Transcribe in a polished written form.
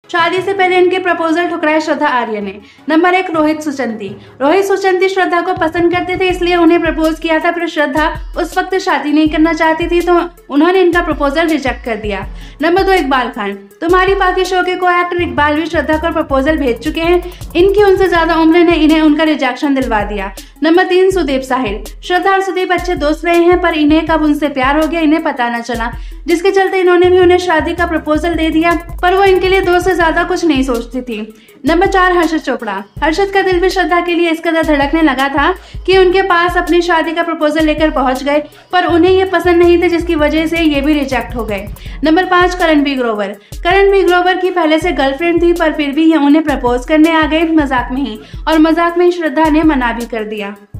शादी से पहले इनके प्रपोजल ठुकराए श्रद्धा आर्य ने। नंबर 1, रोहित सुचंती। रोहित सुचंती श्रद्धा को पसंद करते थे, इसलिए उन्हें प्रपोज किया था, फिर श्रद्धा उस वक्त शादी नहीं करना चाहती थी तो उन्होंने इनका प्रपोजल रिजेक्ट कर दिया। नंबर 2, इकबाल खान। तुम्हारी पाकि शो के को एक्टर इकबाल भी श्रद्धा को प्रपोजल भेज चुके हैं। इनकी उनसे ज्यादा उम्र ने इन्हें उनका रिजेक्शन दिलवा दिया। नंबर 3, सुदीप साहिल। श्रद्धा और सुदीप अच्छे दोस्त रहे हैं, पर इन्हें कब उनसे प्यार हो गया इन्हें पता न चला, जिसके चलते इन्होंने भी उन्हें शादी का प्रपोजल दे दिया, पर वो इनके लिए दोस्त से ज्यादा कुछ नहीं सोचती थी। नंबर 4, हर्षद चोपड़ा। हर्षद का दिल भी श्रद्धा के लिए इस कदर धड़कने लगा था कि उनके पास अपनी शादी का प्रपोजल लेकर पहुंच गए, पर उन्हें ये पसंद नहीं थे, जिसकी वजह से ये भी रिजेक्ट हो गए। नंबर 5, करणबीर ग्रोवर। करणबीर ग्रोवर की पहले से गर्लफ्रेंड थी, पर फिर भी ये उन्हें प्रपोज करने आ गए मजाक में ही, और मजाक में ही श्रद्धा ने मना भी कर दिया।